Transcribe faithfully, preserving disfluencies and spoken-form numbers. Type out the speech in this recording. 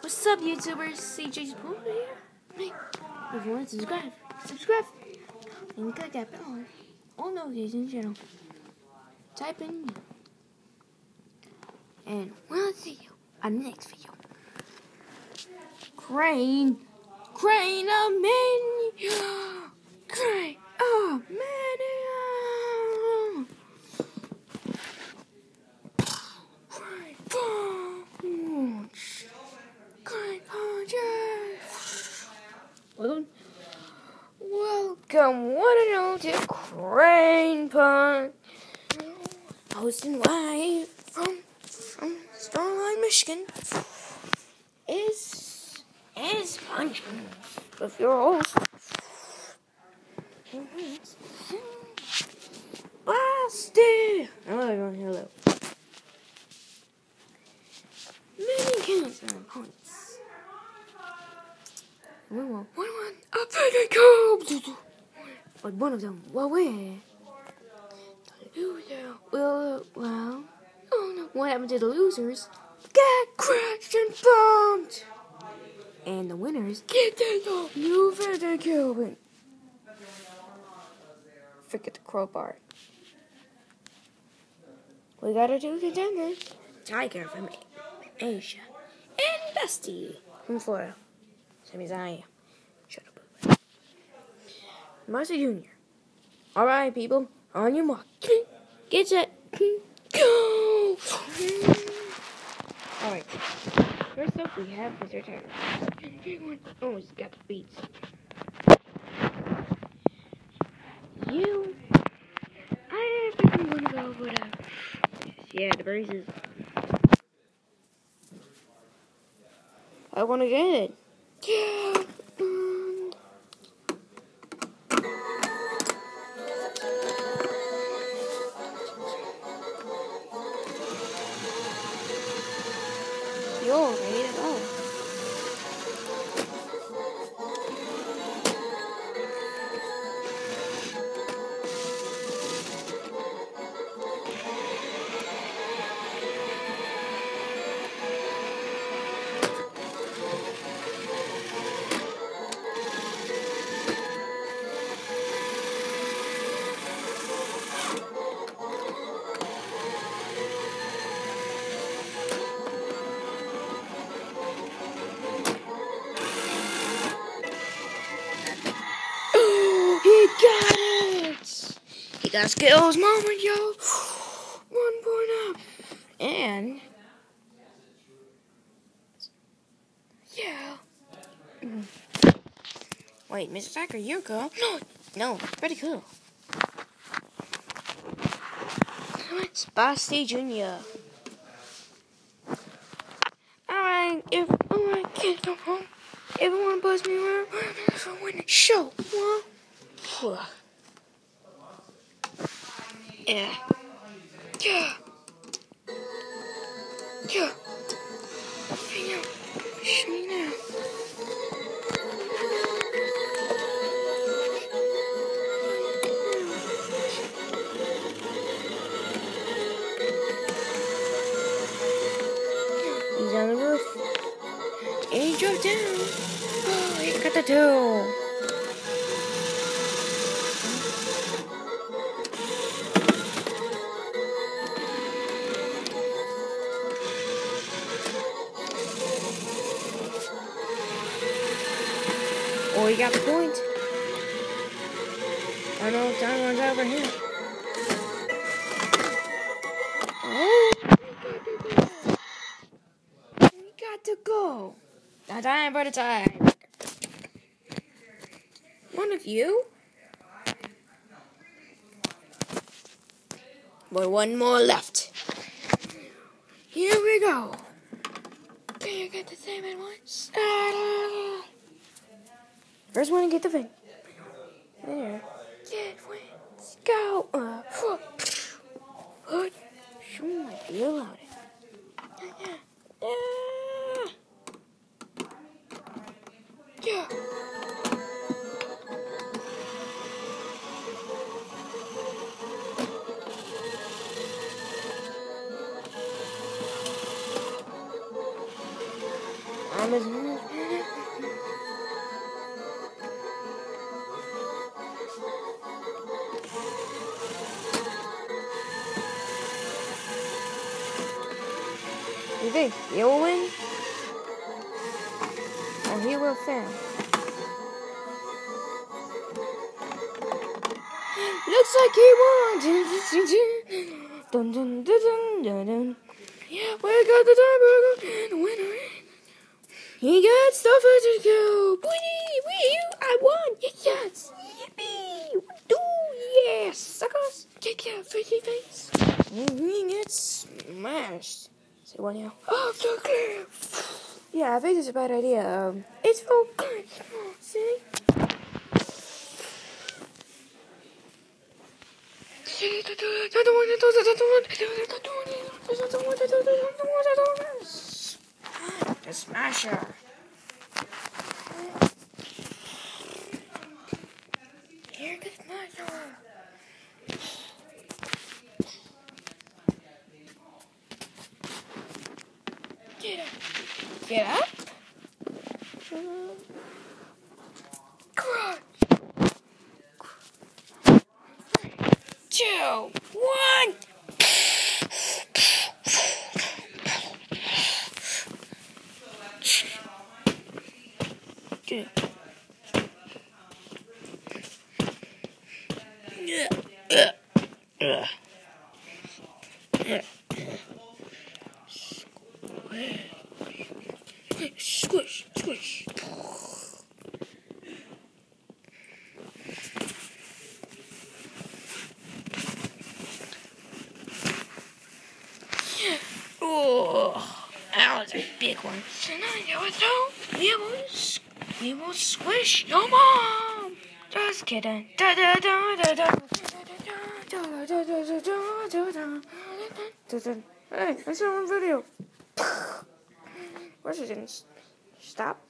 What's up, YouTubers? C J's Pool here. Hey, if you want to subscribe, subscribe and click that bell on notification channel. Type in and we'll see you on the next video. Crane, crane a mania, crane a mania. Crane punch, crane punches. Welcome, welcome one and all to Crane Punch. Hosting live from from Starline, Michigan. Is is punching with your host. Basti. Hello everyone, hello. Many counts and points. One one one one up they go. But one of them will win. Loser will well oh no, what happened to the losers? Get crashed and bumped. And the winners get the new feather Kelvin. Forget the crowbar. We got our two contenders. Tiger from Asia and Dusty from Florida. Same as I am. Shut up. Marcy Junior Alright, people. On your mark. Get set. Go! Alright. First up, we have Mister Tiger. Almost got the beats. You. I think I'm gonna go with a. Yeah, the braces. I wanna get it. Yeah. You're ready to go. Got it! He got skills moment, yo! One point up! And... yeah. Mm. Wait, Mister Tiger, you're cool. No, no, pretty cool. Basti Junior Alright, if I can't come home, everyone buzz me around, so win the show. Well, yeah. Yeah. Yeah. Hang out. Show me now. He's on the roof. And he dropped down. Oh, he got the toe. Oh, he got the point. I don't know if time runs out for him. Oh, we got to go. Now time for the tie. One of you. But one more left. Here we go. Can you get the same at once? First one to get the thing. There. Get wins. Go. Uh, what? Show my feel on it. Yeah. Yeah. I'm a... You think he'll win? Or he will fail? Looks like he won! Dun dun dun dun dun dun. We got the tiebreaker and the winner. He got stuff to go. Wee wee! I won! Yes! Yippee! Do yes! Suckers! Kick your freaky face! He gets smashed. Say one now. Oh, so clear! Yeah, I think it's a bad idea. Um, it's so clear. See? The Smasher. Here the Smasher. Get up. Get up. Crunch. Two. One. Good. Yeah. Yeah. Yeah. Yeah. Squish, squish. Oh, that was a big one. So now we will, we will squish your mom. Just kidding. Da da da da da. Hey, I saw one video. Where's it didn't stop?